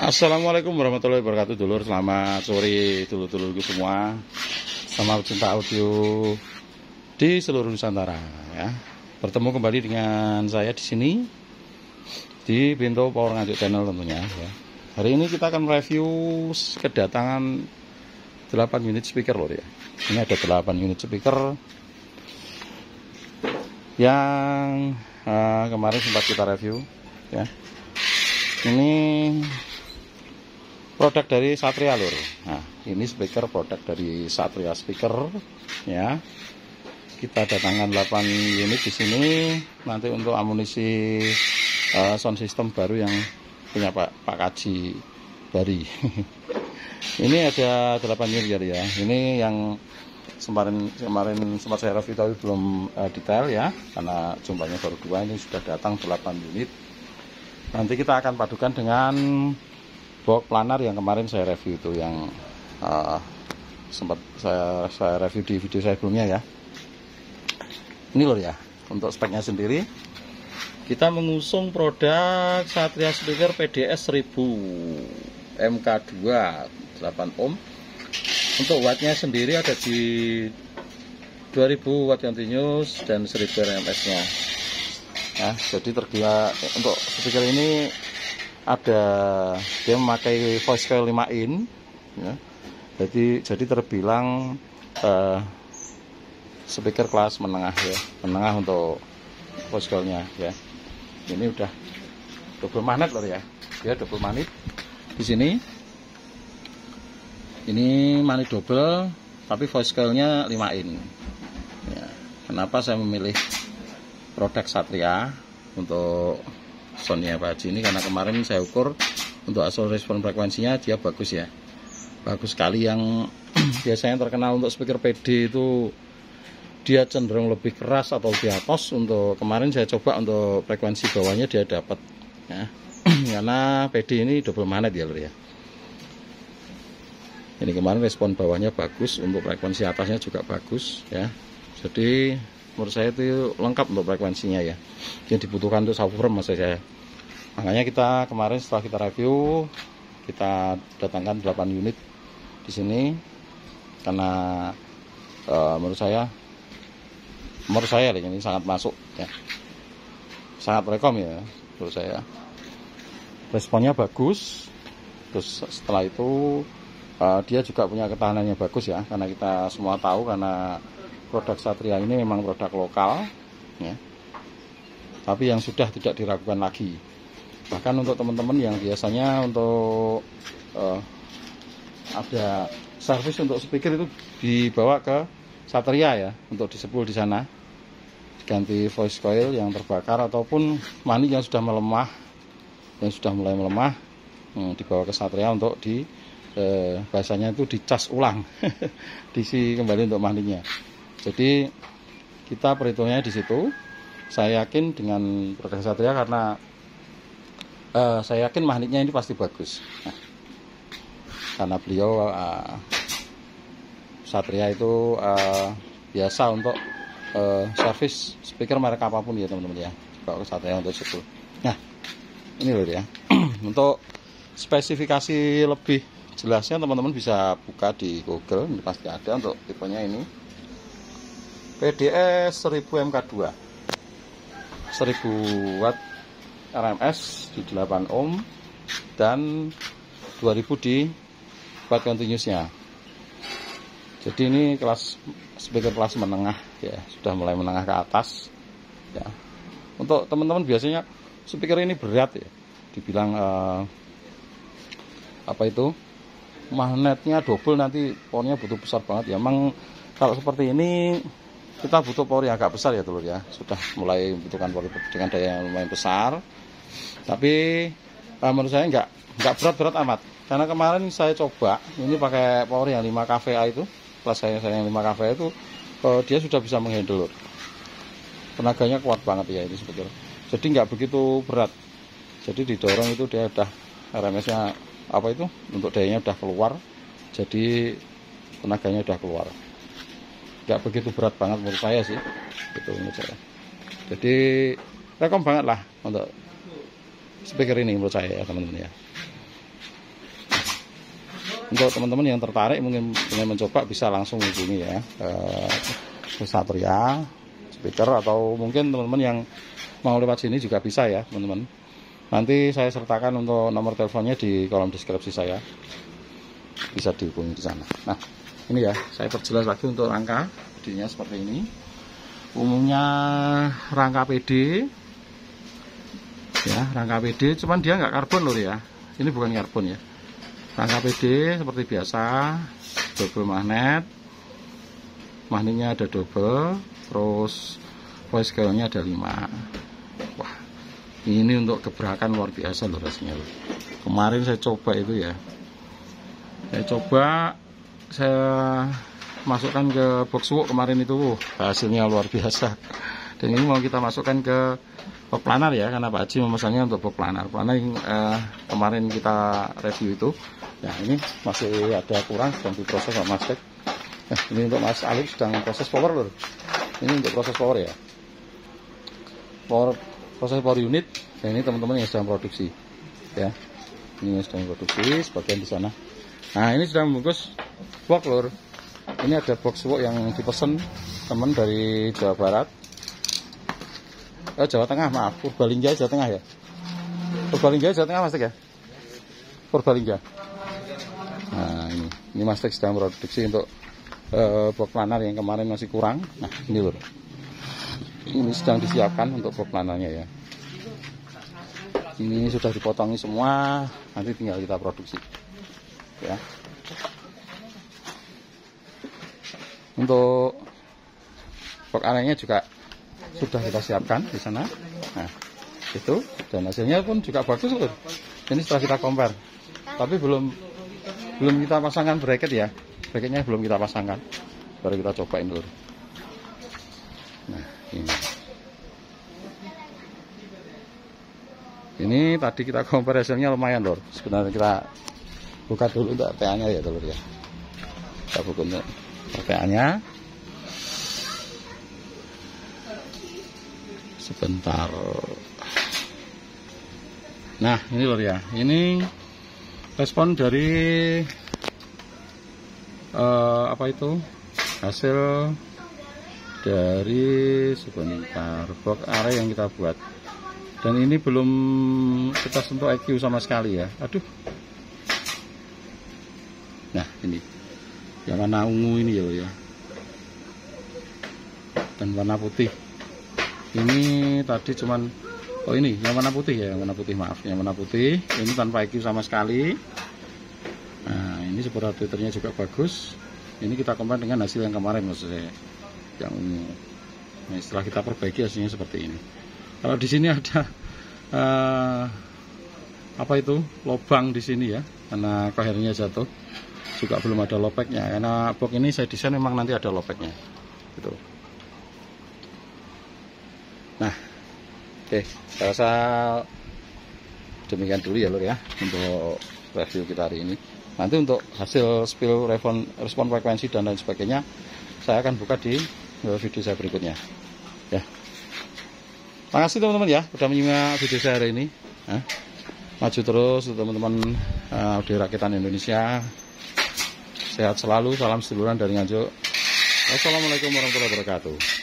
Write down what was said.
Assalamualaikum warahmatullahi wabarakatuh, dulur. Selamat sore dulur-dulurku semua. Sama pecinta audio di seluruh Nusantara ya. Bertemu kembali dengan saya di sini di Pintu Power Nganjuk Channel tentunya ya. Hari ini kita akan review kedatangan 8 unit speaker loh ya. Ini ada 8 unit speaker yang kemarin sempat kita review ya. Ini produk dari Satria lur. Nah, ini speaker produk dari Satria Speaker ya. Kita datangkan 8 unit di sini nanti untuk amunisi sound system baru yang punya Pak Kaji Bari. Ini ada 8 unit ya. Ini yang kemarin sempat saya review tapi belum detail ya, karena jumlahnya baru 2. Ini sudah datang 8 unit. Nanti kita akan padukan dengan box planar yang kemarin saya review itu, yang sempat saya review di video saya sebelumnya ya. Ini loh ya, untuk speknya sendiri kita mengusung produk Satria Speaker PDS 1000 MK2 8 ohm. Untuk wattnya sendiri ada di 2000 watt continuous dan 1000 RMS nya ya. Jadi tergila untuk speaker ini ada, dia memakai voice coil 5 in ya. Jadi terbilang speaker kelas menengah ya, menengah untuk voice coilnya ya. Ini udah double magnet loh ya, dia double magnet di sini. Ini magnet double tapi voice coilnya 5 in ya. Kenapa saya memilih produk Satria untuk soundnya Pak Haji ini? Karena kemarin saya ukur untuk asal respon frekuensinya dia bagus ya, bagus sekali. Yang biasanya terkenal untuk speaker PD itu dia cenderung lebih keras atau di atas. Untuk kemarin saya coba untuk frekuensi bawahnya dia dapat ya. Karena PD ini double magnet ya lur ya. Ini kemarin respon bawahnya bagus, untuk frekuensi atasnya juga bagus ya. Jadi menurut saya itu lengkap untuk frekuensinya ya, yang dibutuhkan untuk subwoofer maksud saya. Makanya kita kemarin setelah kita review, kita datangkan 8 unit di sini karena menurut saya ini sangat masuk ya, sangat rekom ya menurut saya. Responnya bagus. Terus setelah itu dia juga punya ketahanannya bagus ya, karena kita semua tahu karena produk Satria ini memang produk lokal ya, tapi yang sudah tidak diragukan lagi. Bahkan untuk teman-teman yang biasanya untuk ada servis untuk speaker itu dibawa ke Satria ya, untuk disepul di sana, diganti voice coil yang terbakar ataupun magnet yang sudah melemah, yang sudah mulai melemah, dibawa ke Satria untuk bahasanya itu dicas ulang, diisi kembali untuk magnetnya. Jadi kita perhitungannya di situ. Saya yakin dengan produk Satria karena saya yakin magnetnya ini pasti bagus. Nah, karena beliau Satria itu biasa untuk servis speaker merek apapun ya teman-teman ya, bawa ke Satria untuk itu. Nah ini loh ya. Untuk spesifikasi lebih jelasnya teman-teman bisa buka di Google, ini pasti ada untuk tipenya ini. PDS 1000 MK2 1000 watt RMS di 8 ohm dan 2000 di watt continuousnya. Jadi ini kelas speaker kelas menengah ya, sudah mulai menengah ke atas ya. Untuk teman-teman biasanya speaker ini berat ya, dibilang apa itu, magnetnya double, nanti powernya butuh besar banget ya. Emang kalau seperti ini kita butuh power yang agak besar ya telur ya, sudah mulai membutuhkan power dengan daya yang lumayan besar. Tapi menurut saya nggak berat-berat amat, karena kemarin saya coba ini pakai power yang 5 kVA itu, kelas saya yang 5 kVA itu dia sudah bisa menghandle, tenaganya kuat banget ya ini sebetulnya. Jadi nggak begitu berat, jadi didorong itu dia udah RMS nya apa itu, untuk dayanya udah keluar, jadi tenaganya udah keluar, nggak begitu berat banget menurut saya sih itu menurut saya. Jadi rekom banget lah untuk speaker ini menurut saya ya teman-teman ya. Untuk teman-teman yang tertarik mungkin ingin mencoba bisa langsung hubungi ya ke Satria Speaker, atau mungkin teman-teman yang mau lewat sini juga bisa ya teman-teman. Nanti saya sertakan untuk nomor teleponnya di kolom deskripsi saya, bisa dihubungi di sana. Nah ini ya, saya perjelas lagi untuk rangka PD-nya seperti ini. Umumnya rangka PD ya, rangka PD, cuman dia nggak karbon lur ya, ini bukan karbon ya. Rangka PD seperti biasa, double magnet, magnetnya ada double, terus voice coil-nya ada 5. Wah, ini untuk gebrakan luar biasa loh rasanya loh. Kemarin saya coba itu ya, saya masukkan ke box walk kemarin itu, hasilnya luar biasa. Dan ini mau kita masukkan ke box planar ya, karena Pak Haji memesannya untuk box planar. Yang kemarin kita review itu, ya ini masih ada kurang, sedang diproses sama Mas Tek. Ini untuk Mas Alif sedang proses power lur. Ini untuk proses power ya, proses power unit. Dan ini teman-teman yang sedang produksi ya, ini yang sedang produksi sebagian di sana. Nah ini sedang membungkus box lur. Ini ada box walk yang dipesan teman dari Jawa Barat, Jawa Tengah, maaf, Purbalingga Jawa Tengah ya. Purbalingga Jawa Tengah Mas Tek ya. Purbalingga. Nah ini Mas Tek sedang produksi untuk box planar yang kemarin masih kurang. Nah ini lur, ini sedang disiapkan untuk box planarnya ya. Ini sudah dipotongi semua, nanti tinggal kita produksi ya. Untuk box arenya juga sudah kita siapkan di sana. Nah itu, dan hasilnya pun juga bagus lur. Ini setelah kita compare, tapi belum kita pasangkan bracket ya, bracketnya belum kita pasangkan, baru kita cobain dulu. Nah ini tadi kita compare hasilnya lumayan lur. Sebenarnya kita buka dulu untuk RTA-nya ya lur ya. Kita buka untuk RTA-nya sebentar. Nah ini lur ya, ini respon dari apa itu, hasil dari sebentar box array yang kita buat. Dan ini belum kita sentuh EQ sama sekali ya. Aduh. Nah ini yang warna ungu ini ya, dan warna putih ini tadi cuman, oh ini yang warna putih ya, yang warna putih, maaf, yang warna putih ini tanpa EQ sama sekali. Nah ini super tweeternya juga bagus. Ini kita compare dengan hasil yang kemarin maksudnya, yang ungu. Nah, setelah kita perbaiki hasilnya seperti ini. Kalau di sini ada apa itu, lubang di sini ya, karena cohernya jatuh. Juga belum ada lopeknya, karena box ini saya desain memang nanti ada lopeknya gitu. Nah oke, saya rasa demikian dulu ya lur ya untuk review kita hari ini. Nanti untuk hasil spill respon frekuensi dan lain sebagainya saya akan buka di video saya berikutnya ya. Makasih teman-teman ya udah menyimak video saya hari ini. Maju terus teman-teman audio rakitan Indonesia. Sehat selalu, salam seduluran dari Nganjuk. Wassalamualaikum warahmatullahi wabarakatuh.